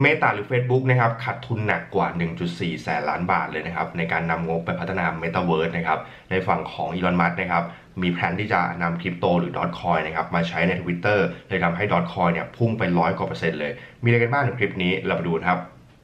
เมตาหรือ Facebook นะครับขาดทุนหนักกว่า 1.4 แสนล้านบาทเลยนะครับในการนำงบไปพัฒนา Metaverse นะครับในฝั่งของอีลอนมัสก์นะครับมีแผนที่จะนำคริปโตหรือดอทคอยนะครับมาใช้ใน Twitter เลยทำให้ดอทคอยเนี่ยพุ่งไป100 กว่า%เลยมีอะไรกันบ้างในคลิปนี้เรามาดูครับ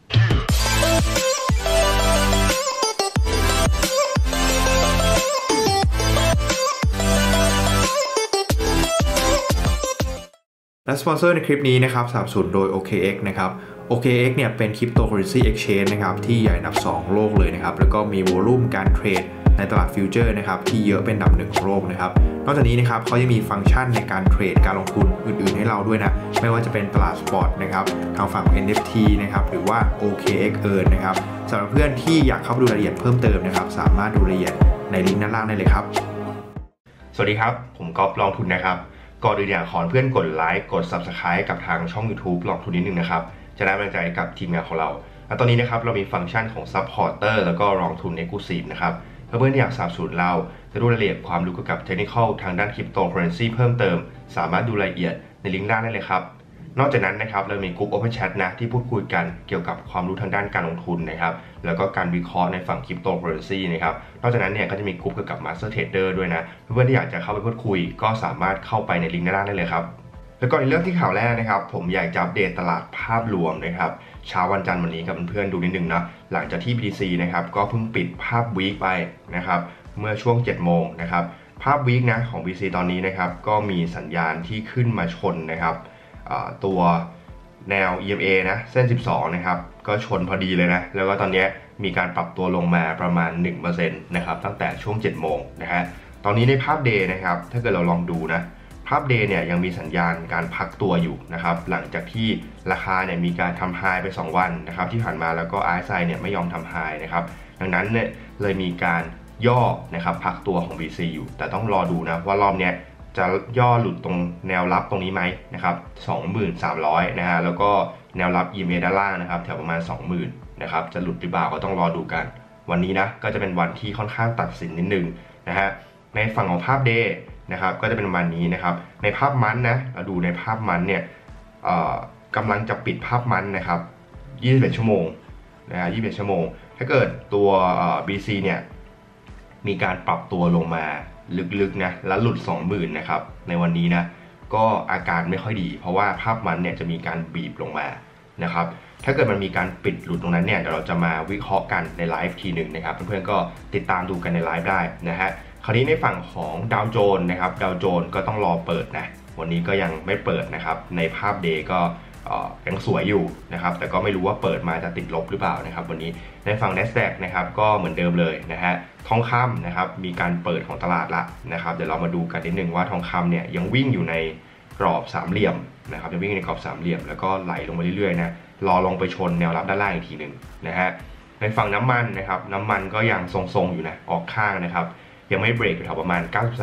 และสปอนเซอร์ในคลิปนี้นะครับสนับสนุนโดย OKX นะครับ OKX เนี่ยเป็น Cryptocurrency Exchange นะครับที่ใหญ่อันดับ2โลกเลยนะครับแล้วก็มีโวลุ่มการเทรดในตลาดฟิวเจอร์นะครับที่เยอะเป็นอันดับ1ของโลกนะครับนอกจากนี้นะครับเขายังมีฟังก์ชันในการเทรดการลงทุนอื่นๆให้เราด้วยนะไม่ว่าจะเป็นตลาดสปอตนะครับทางฝั่ง NFT นะครับหรือว่า OKX Earn นะครับสำหรับเพื่อนที่อยากเข้าไปดูรายละเอียดเพิ่มเติมนะครับสามารถดูรายละเอียดในลิงก์ด้านล่างได้เลยครับสวัสดีครับผมก๊อฟลองทุนนะครับก่อนอื่นอยากขอเพื่อนกดไลค์กด Subscribe กับทางช่อง YouTube ลองทุนนิดนึงนะครับจะได้กำลังใจกับทีมงานของเราและตอนนี้นะครับเรามีฟังก์ชันของ Supporter แล้วก็ลองทุน Exclusive นะครับเพื่อนๆที่อยากสนับสนุนเราจะดูรายละเอียดความรู้เกี่ยวกับ Technical ทางด้าน Cryptocurrency เพิ่มเติมสามารถดูรายละเอียดในลิงก์ด้านได้เลยครับนอกจากนั้นนะครับเรามีกลุ่ม Open Chat นะที่พูดคุยกันเกี่ยวกับความรู้ทางด้านการลงทุนนะครับแล้วก็การวิเคราะห์ในฝั่ง Cryptocurrency นะครับนอกจากนั้นเนี่ยก็จะมีกลุ่มเกี่ยวกับ Master Trader ด้วยนะเพื่อนๆที่อยากจะเข้าไปพูดคุยก็สามารถเข้าไปในลิงก์ด้านล่างได้เลยครับแล้วก็ในเรื่องที่ข่าวแรกนะครับผมอยากจะอัปเดตตลาดภาพรวมนะครับเช้าวันจันทร์วันนี้กับเพื่อนๆดูนิดนึงนะหลังจากที่ BTC นะครับก็เพิ่งปิดภาพวีคไปนะครับเมื่อช่วง 7 โมงนะครับภาพวีคนะของ BTC ตอนนี้นะครับก็มีสัญญาณที่ขึ้นมาชนนะครับตัวแนว EMA นะเส้น 12 นะครับก็ชนพอดีเลยนะแล้วก็ตอนนี้มีการปรับตัวลงมาประมาณ 1% นะครับตั้งแต่ช่วง 7 โมงนะฮะตอนนี้ในภาพ Day นะครับถ้าเกิดเราลองดูนะภาพ Day เนี่ยยังมีสัญญาณการพักตัวอยู่นะครับหลังจากที่ราคาเนี่ยมีการทำไฮไป2 วันนะครับที่ผ่านมาแล้วก็ RSI เนี่ยไม่ยอมทำไฮนะครับดังนั้นเนี่ยเลยมีการย่อนะครับพักตัวของ BTC อยู่แต่ต้องรอดูนะว่ารอบเนี้ยจะย่อหลุดตรงแนวรับตรงนี้ไหมนะครับ 23,000 นะฮะแล้วก็แนวรับ EMA ด้านล่างนะครับแถวประมาณ 20,000 นะครับจะหลุดหรือเปล่าก็ต้องรอดูกันวันนี้นะก็จะเป็นวันที่ค่อนข้างตัดสินนิดนึงนะฮะในฝั่งของภาพ Day นะครับก็จะเป็นวันนี้นะครับในภาพมันนะเราดูในภาพมันเนี่ยกำลังจะปิดภาพมันนะครับ21 ชั่วโมงนะฮะ21 ชั่วโมงถ้าเกิดตัว BC เนี่ยมีการปรับตัวลงมาลึกๆนะแล้วหลุด 20,000 นะครับในวันนี้นะก็อาการไม่ค่อยดีเพราะว่าภาพมันเนี่ยจะมีการบีบลงมานะครับถ้าเกิดมันมีการปิดหลุดตรงนั้นเนี่ยเดี๋ยวเราจะมาวิเคราะห์กันในไลฟ์ทีหนึ่งนะครับเพื่อนๆก็ติดตามดูกันในไลฟ์ได้นะฮะคราวนี้ในฝั่งของดาวโจนส์นะครับดาวโจนส์ก็ต้องรอเปิดนะวันนี้ก็ยังไม่เปิดนะครับในภาพ Day ก็ยังสวยอยู่นะครับแต่ก็ไม่รู้ว่าเปิดมาจะติดลบหรือเปล่านะครับวันนี้ในฝั่ง NASDAQ นะครับก็เหมือนเดิมเลยนะฮะทองคำนะครับมีการเปิดของตลาดละนะครับเดี๋ยวเรามาดูกันนิดนึงว่าทองคำเนี่ยยังวิ่งอยู่ในกรอบสามเหลี่ยมนะครับยังวิ่งในกรอบสามเหลี่ยมแล้วก็ไหลลงมาเรื่อยๆนะรอลงไปชนแนวรับด้านล่างอีกทีหนึ่งนะฮะในฝั่งน้ำมันนะครับน้ำมันก็ยังทรงๆอยู่นะออกข้างนะครับยังไม่เบรกอยู่แถวประมาณ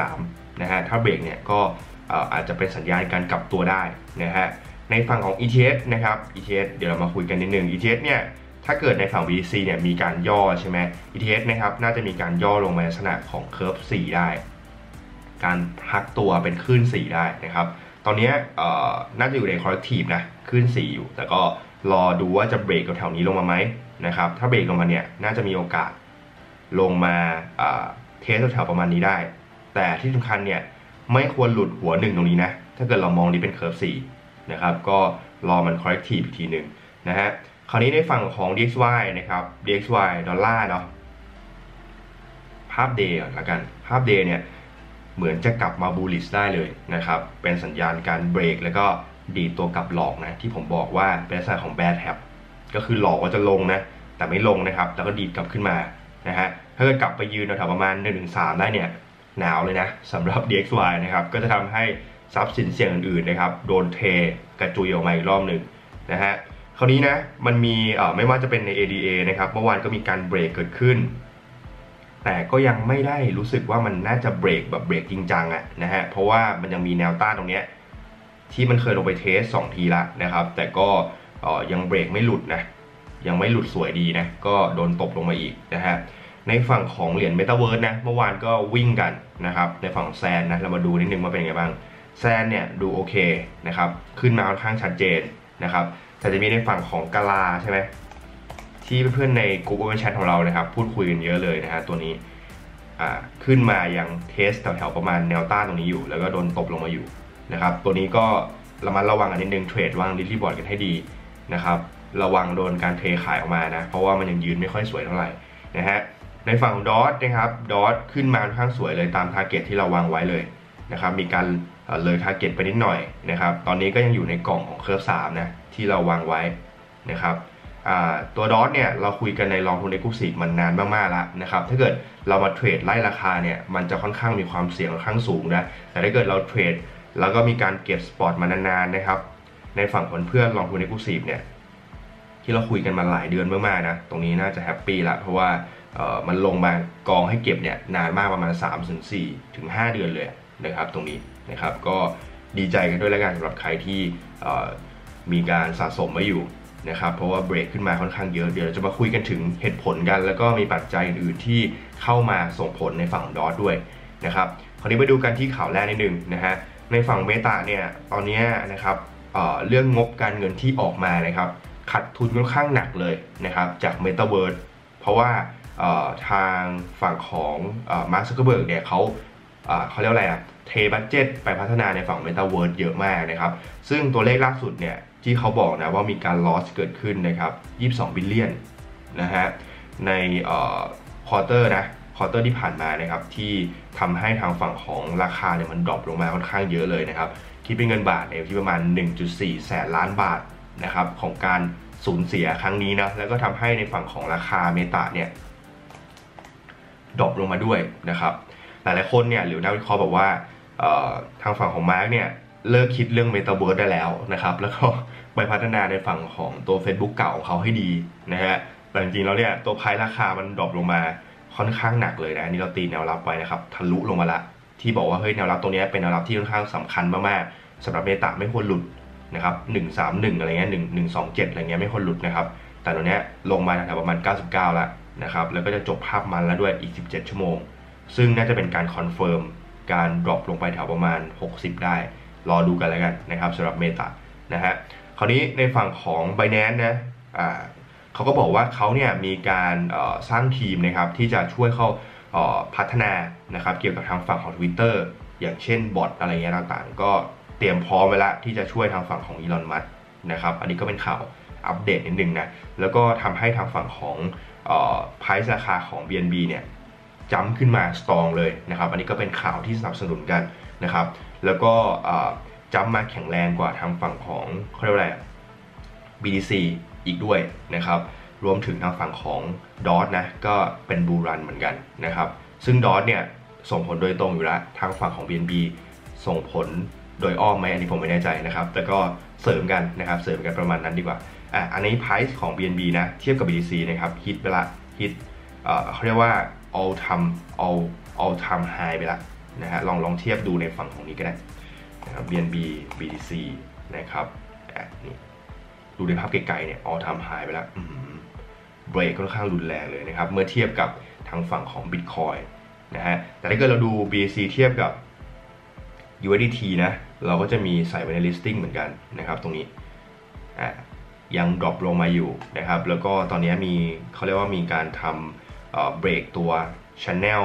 93นะฮะถ้าเบรกเนี่ยก็อาจจะเป็นสัญญาณการกลับตัวได้นะฮะในฝั่งของ ETH นะครับ ETH เดี๋ยวเรามาคุยกันนิดนึง ETH เนี่ยถ้าเกิดในฝั่ง BTC เนี่ยมีการย่อใช่ไหม ETH นะครับน่าจะมีการย่อลงมาในลักษณะของเคอร์ฟ4ได้การพักตัวเป็นคลื่น4ได้นะครับตอนนี้น่าจะอยู่ใน corrective นะคลื่น4อยู่แต่ก็รอดูว่าจะเบรกแถวนี้ลงมาไหมนะครับถ้าเบรกลงมาเนี่ยน่าจะมีโอกาสลงมาเทสแถวประมาณนี้ได้แต่ที่สำคัญเนี่ยไม่ควรหลุดหัว1ตรงนี้นะถ้าเกิดเรามองนี้เป็นเคอร์ฟ4นะครับก็รอมัน corrective อีกทีหนึ่งนะฮะคราวนี้ในฝั่งของ DXY นะครับ DXY ดอลลาร์เนาะภาพ Day ก่อนละกันภาพ Day เนี่ยเหมือนจะกลับมา bullish ได้เลยนะครับเป็นสัญญาณการเบรกแล้วก็ดีดตัวกลับหลอกนะที่ผมบอกว่าเป็นลักษณะของ bear trap ก็คือหลอกว่าจะลงนะแต่ไม่ลงนะครับแล้วก็ดีดกลับขึ้นมานะฮะถ้าเกิดกลับไปยืนแถวประมาณ 1-3 ได้เนี่ยหนาวเลยนะสำหรับ DXY นะครับก็จะทำให้ทรัพย์สินเสี่ยงอื่นๆนะครับโดนเทกระจุยออกมาอีกรอบหนึ่งนะฮะคราวนี้นะมันมีไม่ว่าจะเป็นใน ADA นะครับเมื่อวานก็มีการเบรกเกิดขึ้นแต่ก็ยังไม่ได้รู้สึกว่ามันน่าจะเบรกแบบเบรกจริงจังอะนะฮะเพราะว่ามันยังมีแนวต้านตรงนี้ที่มันเคยลงไปเทส2 ทีละนะครับแต่ก็ยังเบรกไม่หลุดนะยังไม่หลุดสวยดีนะก็โดนตบลงมาอีกนะฮะในฝั่งของเหรียญ Metaverse นะเมื่อวานก็วิ่งกันนะครับในฝั่งแซนนะเรามาดูนิดนึงว่าเป็นไงบ้างแซนเนี่ยดูโอเคนะครับขึ้นมาค่อนข้างชัดเจนนะครับแต่จะมีในฝั่งของกาลาใช่ไหมที่เพื่อนๆในกลุ่ม Open Chat ของเรานะครับพูดคุยกันเยอะเลยนะฮะตัวนี้ขึ้นมายังเทสแถวๆประมาณแนวต้านตรงนี้อยู่แล้วก็โดนตบลงมาอยู่นะครับตัวนี้ก็ระมัดระวังกันนิดนึงเทรดวางลิลี่บอร์ดกันให้ดีนะครับระวังโดนการเทขายออกมานะเพราะว่ามันยังยืนไม่ค่อยสวยเท่าไหร่นะฮะในฝั่งของดอทนะครับดอทขึ้นมาค่อนข้างสวยเลยตามทาร์เก็ตที่เราวางไว้เลยนะครับมีการเลยทาร์เก็ตไปนิดหน่อยนะครับตอนนี้ก็ยังอยู่ในกล่องของเคอร์ฟ3นะที่เราวางไว้นะครับตัวดอทเนี่ยเราคุยกันในลองทุนเอ็กซ์คลูซีฟมันนานมากๆแล้วนะครับถ้าเกิดเรามาเทรดไล่ราคาเนี่ยมันจะค่อนข้างมีความเสี่ยงค่อนข้างสูงนะแต่ถ้าเกิดเราเทรดแล้วก็มีการเก็บสปอตมานานๆนะครับในฝั่งของเพื่อนลองทุนเอ็กซ์คลูซีฟเนี่ยที่เราคุยกันมาหลายเดือนมากๆนะตรงนี้น่าจะแฮปปี้ละเพราะว่ามันลงมากองให้เก็บเนี่ยนานมากประมาณ 3-4 ถึง 5 เดือนเลยนะครับตรงนี้นะครับก็ดีใจกันด้วยแล้วกันสำหรับใครที่มีการสะสมไว้อยู่นะครับเพราะว่าเบรกขึ้นมาค่อนข้างเยอะเดี๋ยวเราจะมาคุยกันถึงเหตุผลกันแล้วก็มีปัจจัยอื่นที่เข้ามาส่งผลในฝั่งดอทด้วยนะครับคราวนี้มาดูกันที่ข่าวแรกนิดนึงนะฮะในฝั่งเมตาเนี่ยตอนนี้นะครับเรื่องงบการเงินที่ออกมานะครับขาดทุนค่อนข้างหนักเลยนะครับจาก Metaverse เพราะว่าทางฝั่งของมาร์ค ซักเคอร์เบิร์กเนี่ยเขาเรียกอะไรเทบัดเจ็ตไปพัฒนาในฝั่ง Metaverse เยอะมากนะครับซึ่งตัวเลขล่าสุดเนี่ยที่เขาบอกนะว่ามีการ loss เกิดขึ้นนะครับ22 บิลเลียนนะฮะในควอเตอร์ที่ผ่านมานะครับที่ทำให้ทางฝั่งของราคาเนี่ยมันดรอปลงมาค่อนข้างเยอะเลยนะครับคิดเป็นเงินบาทเนี่ยที่ประมาณ 1.4 แสนล้านบาทนะครับของการสูญเสียครั้งนี้นะแล้วก็ทำให้ในฝั่งของราคาเมตาเนี่ยดรอปลงมาด้วยนะครับหลายๆคนเนี่ยหรือนักวิเคราะห์บอกว่าทางฝั่งของมาร์กเนี่ยเลิกคิดเรื่อง Metaverse ได้แล้วนะครับแล้วก็ไปพัฒนาในฝั่งของตัว Facebook เก่าของเขาให้ดีนะฮะแต่จริงๆแล้วเนี่ยตัวไพร์ราคามันดรอปลงมาค่อนข้างหนักเลยนะอันนี้เราตีแนวรับไว้นะครับทะลุลงมาละที่บอกว่าเฮ้ยแนวรับตรงนี้เป็นแนวรับที่ค่อนข้างสำคัญมากๆสำหรับเมตาไม่ควรหลุดนะครับ131อะไรเงี้ย1127อะไรเงี้ยไม่ควรหลุดนะครับแต่ตรงนี้ลงมาแถวประมาณ99แล้วนะครับแล้วก็จะจบภาพมันแล้วด้วยอีก17ชั่วโมงซึ่งน่าจะเป็นการคอนเฟิร์มการดรอปลงไปแถวประมาณ60ได้รอดูกันแล้วกันนะครับสำหรับเมตานะฮะคราวนี้ในฝั่งของ Binance นะเขาก็บอกว่าเขาเนี่ยมีการสร้างทีมนะครับที่จะช่วยเขาพัฒนานะครับเกี่ยวกับทางฝั่งของ Twitter อย่างเช่นบอทอะไรเงี้ยต่างๆก็เตรียมพร้อมไว้แล้วที่จะช่วยทางฝั่งของอีลอน มัสก์นะครับอันนี้ก็เป็นข่าวอัปเดตนิดนึงนะแล้วก็ทำให้ทางฝั่งของprice ราคาของ BNB เนี่ยจัมป์ขึ้นมาสตรองเลยนะครับอันนี้ก็เป็นข่าวที่สนับสนุนกันนะครับแล้วก็จัมป์มาแข็งแรงกว่าทางฝั่งของเขาเรียกว่าอะไร BTC อีกด้วยนะครับรวมถึงทางฝั่งของดอทนะก็เป็นบูรันเหมือนกันนะครับซึ่งดอทเนี่ยส่งผลโดยตรงอยู่แล้วทางฝั่งของ BNB ส่งผลโดยอ้อมไหมอันนี้ผมไม่แน่ใจนะครับแต่ก็เสริมกันนะครับเสริมกันประมาณนั้นดีกว่าอันนี้ price ของ BNB นะเทียบกับ BTC นะครับฮิตไปละฮิตเขาเรียกว่า all time high ไปละนะฮะลองเทียบดูในฝั่งของนี้ก็ได้นะครับ BNB BTC นะครับนี่ดูในภาพไกลๆเนี่ย all time high ไปแล้วเบรกค่อนข้างรุนแรงเลยนะครับเมื่อเทียบกับทางฝั่งของ Bitcoin นะฮะแต่ถ้าเกิดเราดู BTC เทียบกับ USDT นะเราก็จะมีใส่ไว้ใน listing เหมือนกันนะครับตรงนี้ยังดรอปลงมาอยู่นะครับแล้วก็ตอนนี้เขาเรียกว่ามีการทำเบรกตัว Channel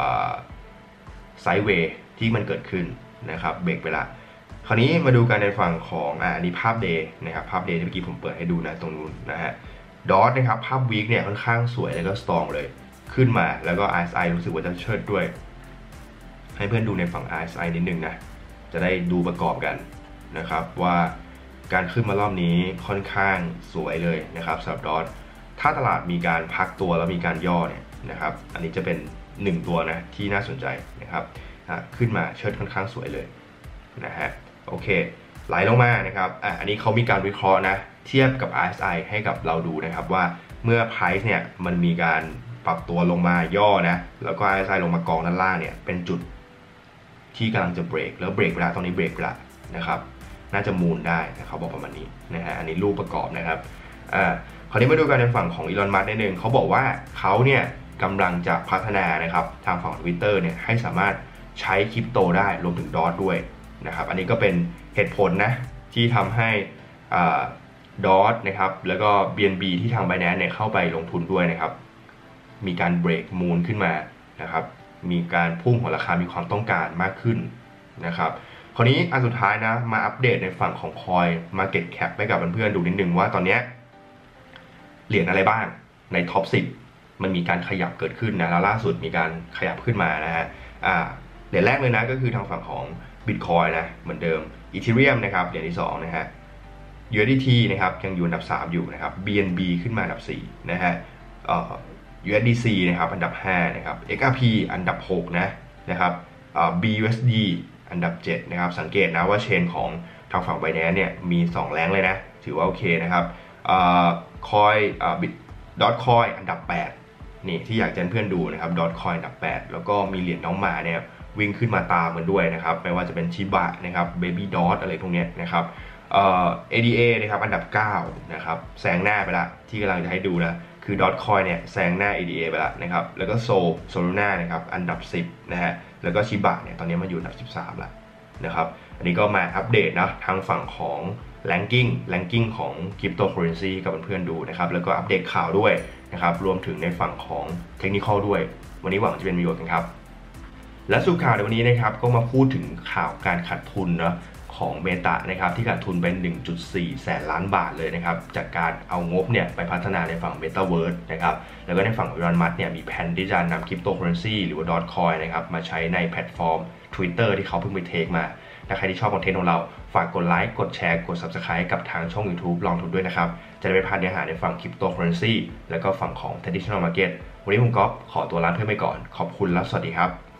Sideway ที่มันเกิดขึ้นนะครับเบรกไปละคราวนี้มาดูกันในฝั่งของอันนี้ภาพ Day นะครับภาพ Day ที่เมื่อกี้ผมเปิดให้ดูนะตรงนู้นนะฮะดอทนะครับภาพ Week เนี่ยค่อนข้างสวยแล้วก็สตรองเลยขึ้นมาแล้วก็ RSI รู้สึกว่าจะเชิดด้วยให้เพื่อนดูในฝั่ง RSI นิดนึงนะจะได้ดูประกอบกันนะครับว่าการขึ้นมารอบนี้ค่อนข้างสวยเลยนะครับสำหรับดอทถ้าตลาดมีการพักตัวแล้วมีการย่อเนี่ยนะครับอันนี้จะเป็น1ตัวนะที่น่าสนใจนะครับขึ้นมาเชิดค่อนข้างสวยเลยนะฮะโอเคไหลลงมานะครับอันนี้เขามีการวิเคราะห์นะเทียบกับ RSI ให้กับเราดูนะครับว่าเมื่อ price เนี่ยมันมีการปรับตัวลงมาย่อนะแล้วก็ RSI ลงมากองด้านล่างเนี่ยเป็นจุดที่กำลังจะเบรกแล้วเบรกไปแล้วตอนนี้เบรกไปแล้วนะครับน่าจะมูลได้เขาบอกประมาณนี้นะฮะอันนี้รูปประกอบนะครับคราวนี้มาดูกันในฝั่งของอีลอน มัสก์นิดนึงเขาบอกว่าเขาเนี่ยกำลังจะพัฒนานะครับทางฝั่ง Twitter เนี่ยให้สามารถใช้คริปโตได้รวมถึงดอทด้วยนะครับอันนี้ก็เป็นเหตุผลนะที่ทำให้ DOT นะครับแล้วก็ BNB ที่ทาง Binance เนี่ยเข้าไปลงทุนด้วยนะครับมีการเบรกมูนขึ้นมานะครับมีการพุ่งของราคามีความต้องการมากขึ้นนะครับคราวนี้อันสุดท้ายนะมาอัปเดตในฝั่งของ Coin Market Cap ให้กับเพื่อนๆดูนิดนึงว่าตอนนี้เหรียญอะไรบ้างในท็อป 10มันมีการขยับเกิดขึ้นนะแล้วล่าสุดมีการขยับขึ้นมานะฮะเหรียญแรกเลยนะก็คือทางฝั่งของ Bitcoin นะเหมือนเดิม Ethereum นะครับเหรียญที่2นะฮะ USDT นะครับยังอยู่อันดับ3อยู่นะครับ BNB ขึ้นมาอันดับ4นะฮะUSDC นะครับอันดับ5นะครับ XRP อันดับ6นะครับBUSD อันดับ7นะครับสังเกตนะว่าเชนของทางฝั่ง Binance เนี่ยมี2แรงเลยนะถือว่าโอเคนะครับDogecoin อันดับ8นี่ที่อยากจะเพื่อนดูนะครับ Dogecoin อันดับ8แล้วก็มีเหรียญน้องหมาเนี่ยวิ่งขึ้นมาตามมันด้วยนะครับไม่ว่าจะเป็นชิบะนะครับ Baby Dot อะไรพวกนี้นะครับADA นะครับอันดับ9นะครับแซงหน้าไปละที่กำลังจะให้ดูนะคือ Dogecoin เนี่ยแซงหน้า ADA ไปละนะครับแล้วก็Solana นะครับอันดับ10นะฮะแล้วก็ชิบะเนี่ยตอนนี้มาอยู่อันดับ13แล้วนะครับอันนี้ก็มาอัปเดตนะทางฝั่งของ ranking ของ cryptocurrency กับเพื่อนๆดูนะครับแล้วก็อัปเดตข่าวด้วยนะครับรวมถึงในฝั่งของเทคนิคอลด้วยวันนี้หวังจะเป็นประโยชน์กันครับและสู่ข่าวในวันนี้นะครับก็มาพูดถึงข่าวการขาดทุนนะของเมตานะครับที่ขาดทุนไป 1.4 แสนล้านบาทเลยนะครับจากการเอางบเนี่ยไปพัฒนาในฝั่ง Metaverse นะครับแล้วก็ในฝั่งของอีลอน มัสก์เนี่ยมีแผนที่จะนำคริปโตเคอเรนซีหรือว่า Dogecoin นะครับมาใช้ในแพลตฟอร์ม Twitter ที่เขาเพิ่งไปเทคมาถ้าใครที่ชอบคอนเทนต์ของเราฝากกดไลค์กดแชร์กด Subscribe กับทางช่อง YouTube ลองทุนด้วยนะครับจะได้ไม่พลาดเนื้อหาในฝั่งคริปโตเคอเรนซีแล้วก็ฝั่งของ Traditional Market วันนี้ผมก๊อฟขอตัวลาเพื่อนไปก่อนขอบคุณและสวัสดีครับ